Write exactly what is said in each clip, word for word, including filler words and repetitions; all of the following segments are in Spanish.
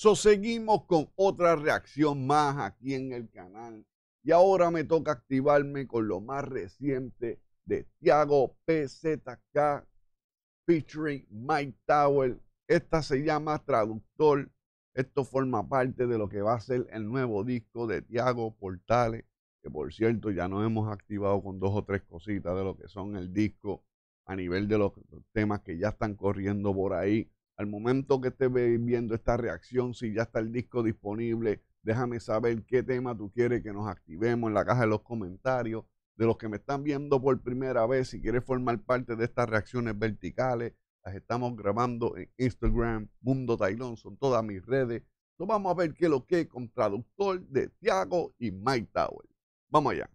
So, seguimos con otra reacción más aquí en el canal. Y ahora me toca activarme con lo más reciente de Tiago P Z K featuring Mike Tower. Esta se llama Traductor. Esto forma parte de lo que va a ser el nuevo disco de Tiago Portales, que por cierto ya nos hemos activado con dos o tres cositas de lo que son el disco a nivel de los temas que ya están corriendo por ahí. Al momento que estés viendo esta reacción, si ya está el disco disponible, déjame saber qué tema tú quieres que nos activemos en la caja de los comentarios. De los que me están viendo por primera vez, si quieres formar parte de estas reacciones verticales, las estamos grabando en Instagram, Mundo Tailón, son todas mis redes. Entonces vamos a ver qué es lo que es con Traductor de Tiago y Mike Tower. Vamos allá.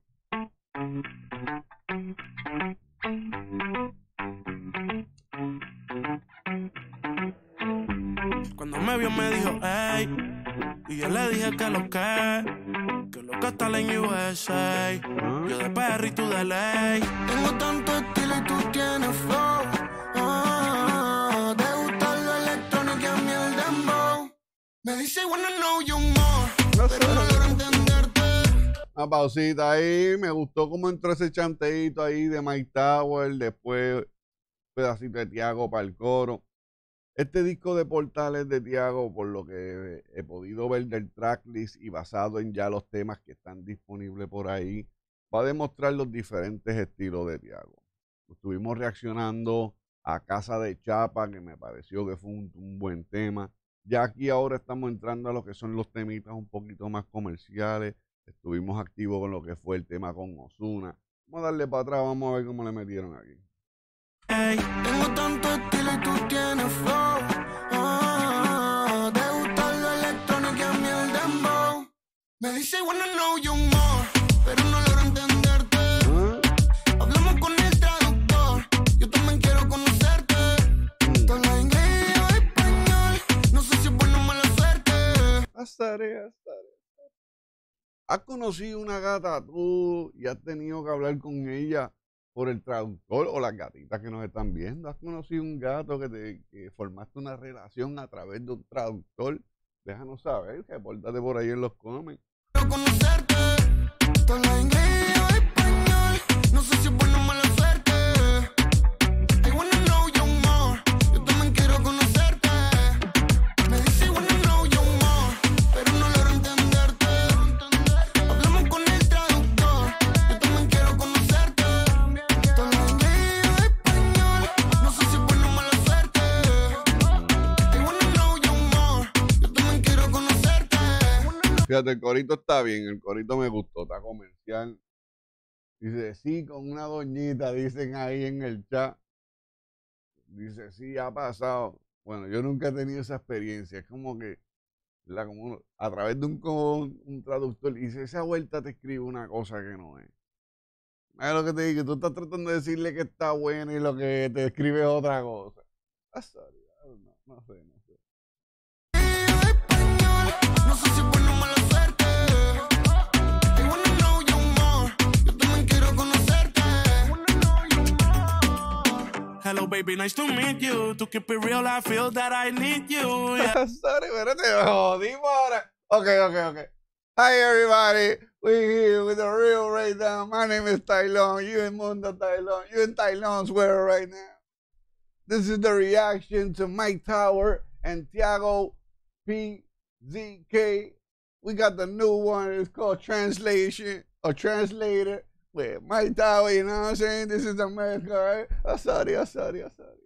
Cuando me vio me dijo, hey, y yo le dije que lo que, que lo que está en U S A. Yo de perro y tú de ley. Tengo tanto estilo y tú tienes flow. Oh, te gusta lo electrónico y a mí el dembow. Me dice, wanna know you more, no pero no logro entenderte. Una pausita ahí, me gustó cómo entró ese chanteíto ahí de Mike Tower, después un pedacito de Tiago para el coro. Este disco de Portales de Tiago, por lo que he podido ver del tracklist y basado en ya los temas que están disponibles por ahí, va a demostrar los diferentes estilos de Tiago. Estuvimos reaccionando a Casa de Chapa, que me pareció que fue un, un buen tema. Ya aquí ahora estamos entrando a lo que son los temitas un poquito más comerciales. Estuvimos activos con lo que fue el tema con Ozuna. Vamos a darle para atrás, vamos a ver cómo le metieron aquí. Hey, tengo tanto estilo y tú tienes flow. Oh, te gusta lo electrónico y a mí el dembow. Me dice, wanna know you more, pero no logro entenderte. ¿Ah? Hablamos con el traductor, yo también quiero conocerte. Mm. Tú hablas inglés y yo español, no sé si es buena o mala suerte. Astaré, astaré. ¿Has conocido una gata tú y has tenido que hablar con ella por el traductor, o las gatitas que nos están viendo? ¿Has conocido un gato que, te, que formaste una relación a través de un traductor? Déjanos saber, repórtate por ahí en los comments. Quiero conocerte, tú hablas inglés o español, no sé si es buena o mala suerte. I wanna know you more, yo también quiero conocerte. Me dice I wanna know you more, pero no logro entenderte. Hablamos con el traductor, yo también quiero conocerte. Fíjate, el corito está bien, el corito me gustó, está comercial. Dice, sí, con una doñita, dicen ahí en el chat. Dice, sí, ha pasado. Bueno, yo nunca he tenido esa experiencia. Es como que la, como a través de un, un, un traductor, dice, esa vuelta te escribe una cosa que no es. Es lo que te digo, tú estás tratando de decirle que está bueno y lo que te escribe es otra cosa. Ah, sorry, no, no sé, no sé. No sé si es bueno o mala suerte. I wanna know you more, yo también quiero conocerte. Hello baby, nice to meet you. To keep it real, I feel that I need you. Yeah. Sorry, espérate, me jodimos ahora. Okay, okay, okay. Hi everybody, we're here with the real right now. My name is Tailón, you in Mundo Tailón, you in Tailón's world right now. This is the reaction to Mike Tower and Tiago P Z K. We got the new one, it's called Translation or Translator with Mike Tower, you know what I'm saying? This is America, right? I'm sorry, I'm sorry, I'm sorry.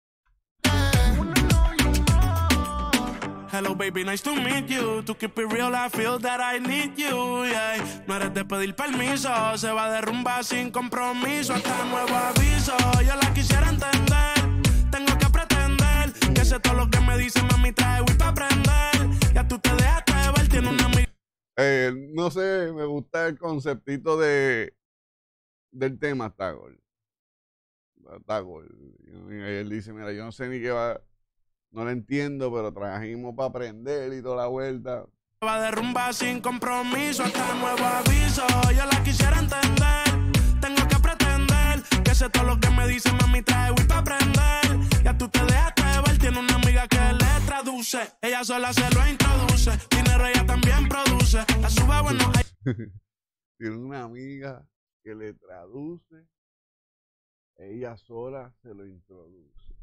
Hello baby, nice to meet you. To keep it real, I feel that I need you. Yeah. No eres de pedir permiso, se va de rumba sin compromiso. Hasta nuevo aviso, yo la quisiera entender. Tengo que pretender que sé todo lo que me dice, mami, trae Wii pa' aprender. Ya tú te dejaste de ver, tiene una amiga. Eh, no sé, me gusta el conceptito de del tema Tagol. Tagol. Él dice, mira, yo no sé ni qué va. No lo entiendo, pero trajimos para aprender y toda la vuelta. Va de rumba sin compromiso, hasta nuevo aviso. Yo la quisiera entender. Tengo que pretender que sé todo lo que me dice, mami, trae Wii pa' aprender. Ya tú te dejaste de ver. tiene una amiga que le traduce. Ella sola se lo introduce. Dinero ella también produce. La sube bueno. Tiene una amiga que le traduce. Ella sola se lo introduce.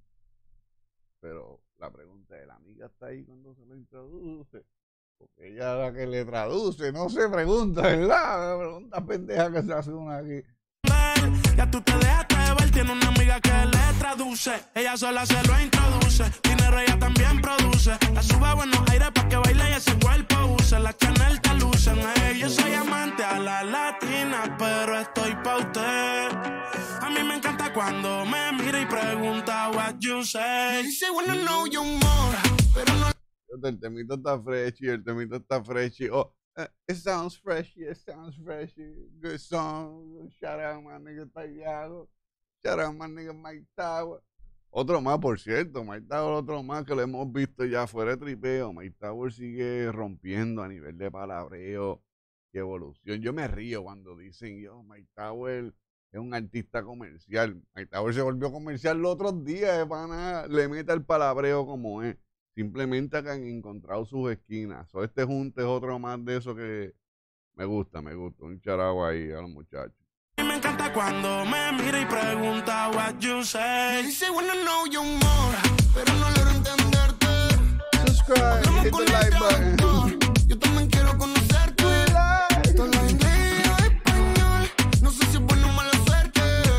Pero la pregunta es, ¿la amiga está ahí cuando se lo introduce? Porque ella es la que le traduce, no se pregunta, ¿verdad? La pregunta pendeja que se hace una aquí. Ya tú te dejaste de ver, tiene una amiga que le traduce. Ella sola se lo introduce. Dinero ella también produce. La sube a buenos aires para que baile y ese cuerpo use. La Chanel te lucen. Hey, yo soy amante a la latina, pero estoy pa' usted. A mí me encanta cuando me mira y pregunta what you say. Dice wanna know you more, pero no. El temito está freshy, el temito está freshy. Oh, uh, it sounds freshy, it sounds freshy. Good song. Shout out my nigga Tiago. Shout out my nigga Mike Tower. Otro más, por cierto, Mike Tower, otro más que lo hemos visto ya fuera de tripeo. Mike Tower sigue rompiendo a nivel de palabreo y evolución. Yo me río cuando dicen, yo, Mike Tower es un artista comercial. Mike Tower se volvió comercial los otros días, de pana, le mete el palabreo como es. Simplemente que han encontrado sus esquinas. So, este junte es otro más de eso que me gusta, me gusta. Un charao ahí a los muchachos. Me encanta cuando me mira y pregunta what you say. Dice wanna know you more, pero no logro entenderte. Subscribe, hit the like button. Yo también quiero conocerte. Todo lo inglés o español, no sé si es bueno o mala suerte.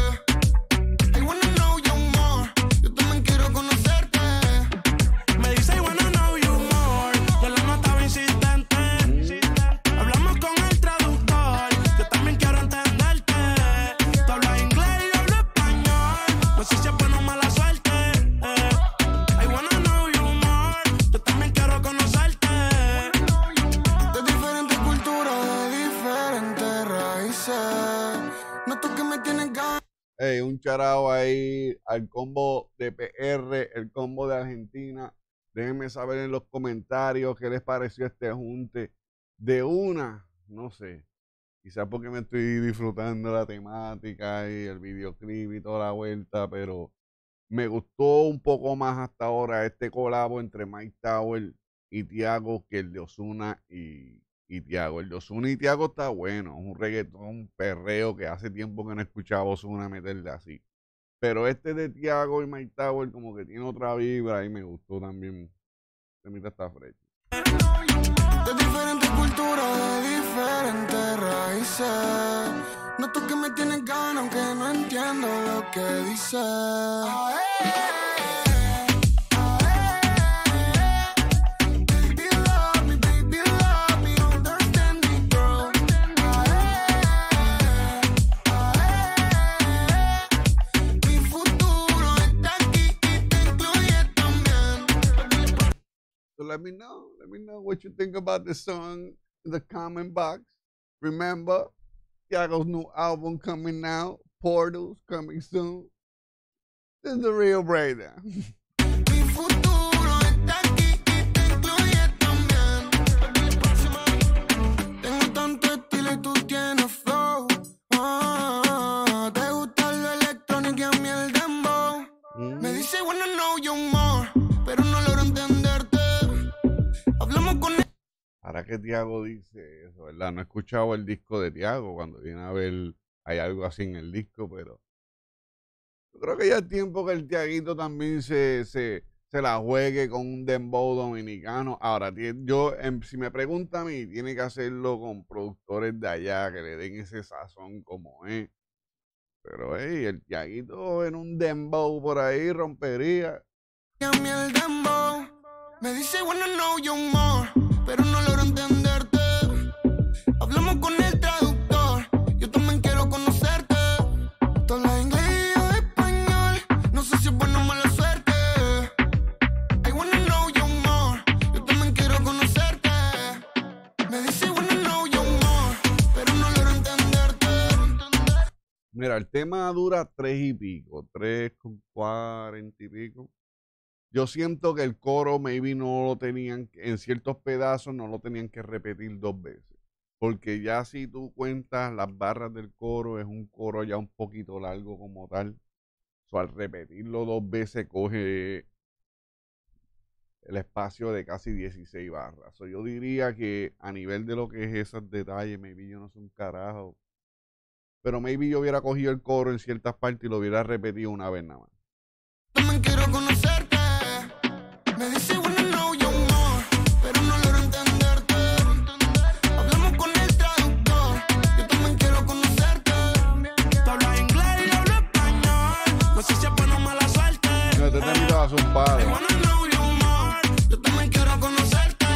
I wanna know you more, yo también quiero conocerte. Me dice I wanna know you more, yo la notaba insistente. Hablamos con el traductor, yo también quiero entenderte. Tú hablas inglés y yo hablo español, no sé si es bueno o mala suerte. I wanna know you more, yo también quiero conocerte. De diferentes culturas, de diferentes raíces. Noto que me tienes ganas. Hey, un charao ahí al combo de P R, el combo de Argentina. Déjenme saber en los comentarios qué les pareció este junte. De una, no sé, quizás porque me estoy disfrutando la temática y el videoclip y toda la vuelta, pero me gustó un poco más hasta ahora este colabo entre Mike Tower y Tiago que el de Ozuna y, y Tiago. El de Ozuna y Tiago está bueno, es un reggaetón, un perreo que hace tiempo que no escuchaba a Ozuna meterle así. Pero este de Tiago y Mike Tower como que tiene otra vibra y me gustó también. Este mitad está fresco. De diferentes culturas, de diferentes raíces. Noto que me tienes ganas, aunque no entiendo lo que dices. So let me know. Let me know what you think about the song in the comment box. Remember, Tiago's new album coming out. Portals coming soon. This is the real breakdown. Mi futuro está aquí y te incluye también. Tengo tanto estilo y tú tienes flow. Oh, te gusta lo electrónico y a mí el dembow. Mm. Me dice wanna know you more, pero no logro entenderte. Hablamos con él. Ahora que Tiago dice eso, ¿verdad? No he escuchado el disco de Tiago. Cuando viene a ver, hay algo así en el disco, pero yo creo que ya es tiempo que el Tiaguito también se, se, se la juegue con un dembow dominicano. Ahora, yo, em, si me pregunta a mí, tiene que hacerlo con productores de allá que le den ese sazón como es. Pero, hey, el Tiaguito en un dembow por ahí rompería. A mí el dembow. Me dice wanna know you more, pero no logro entenderte. Hablamos con el traductor, yo también quiero conocerte. Tú hablas inglés y yo español, no sé si es bueno o mala suerte. I wanna know you more, yo también quiero conocerte. Me dice wanna know you more, pero no logro entenderte. Mira, el tema dura tres y pico, tres con cuarenta y pico. Yo siento que el coro maybe no lo tenían, en ciertos pedazos no lo tenían que repetir dos veces. Porque ya si tú cuentas las barras del coro, es un coro ya un poquito largo como tal. So, al repetirlo dos veces coge el espacio de casi dieciséis barras. So, yo diría que a nivel de lo que es esos detalles, maybe yo no sé un carajo, pero maybe yo hubiera cogido el coro en ciertas partes y lo hubiera repetido una vez nada más. También quiero conocerte. Me dice wanna know you more, pero no logro entenderte. Hablamos con el traductor. Yo también quiero conocerte. Tú hablas inglés y yo hablo español. No sé si es buena o mala suerte. No, este temita va a ser un padre. I wanna know you more. Yo también quiero conocerte.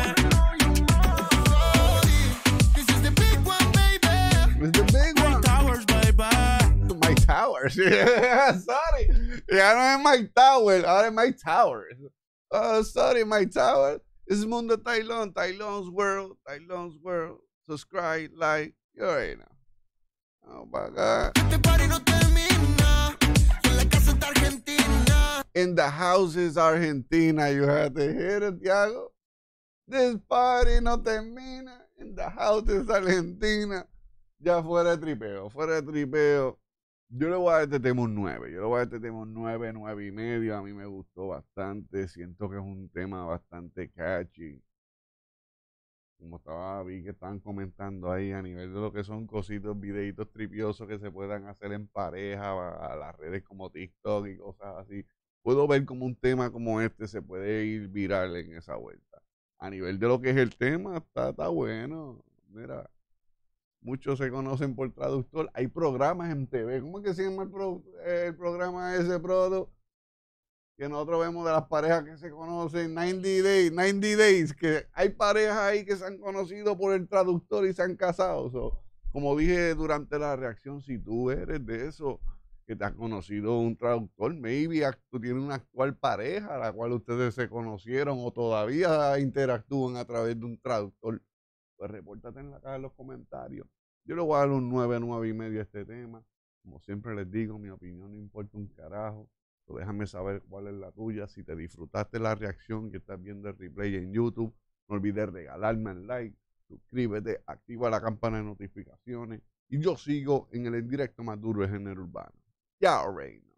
Oh, this is the big one, baby. It's the big one. Towers, baby. Mike Towers. Sorry. Ya no es Mike Towers, ahora es Mike Towers. Oh, sorry, Mike Towers. Es Mundo Tailón, Tailón's World, Tailón's World. Subscribe, like, you already know. Oh my God. Este party no termina. En la casa está Argentina. In the houses, Argentina, you have to hear it, Thiago. This party no termina. In the houses, Argentina. Ya fuera de tripeo, fuera de tripeo. Yo le voy a dar este tema un nueve. Yo le voy a dar este tema un nueve, nueve y medio. A mí me gustó bastante. Siento que es un tema bastante catchy. Como estaba, vi que estaban comentando ahí a nivel de lo que son cositos, videitos tripiosos que se puedan hacer en pareja, a, a las redes como TikTok y cosas así. Puedo ver como un tema como este se puede ir viral en esa vuelta. A nivel de lo que es el tema, está, está bueno. Mira. Muchos se conocen por traductor. Hay programas en T V. ¿Cómo es que se llama el, pro, el programa ese, Prodo? Que nosotros vemos de las parejas que se conocen. noventa Days. noventa Days. Que hay parejas ahí que se han conocido por el traductor y se han casado. So, como dije durante la reacción, si tú eres de eso, que te has conocido un traductor, maybe tú tienes una actual pareja, la cual ustedes se conocieron o todavía interactúan a través de un traductor. Pues repórtate en la caja de los comentarios. Yo le voy a dar un nueve, nueve y medio a este tema. Como siempre les digo, mi opinión no importa un carajo. So déjame saber cuál es la tuya. Si te disfrutaste la reacción y estás viendo el replay en YouTube, no olvides regalarme el like, suscríbete, activa la campana de notificaciones. Y yo sigo en el en directo más duro de género urbano. Ya, reina.